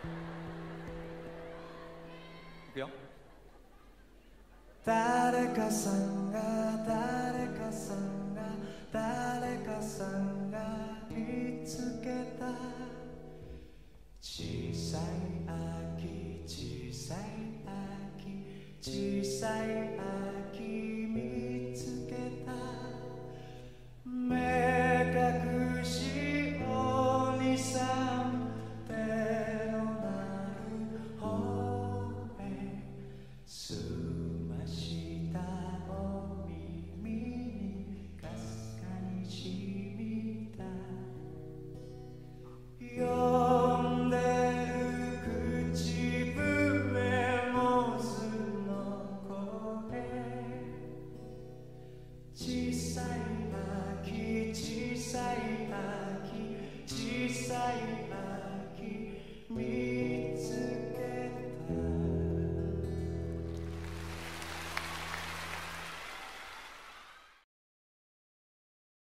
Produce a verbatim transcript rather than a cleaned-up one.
いくよ。 誰かさんが誰かさんが誰かさんが見つけた小さい秋小さい秋小さい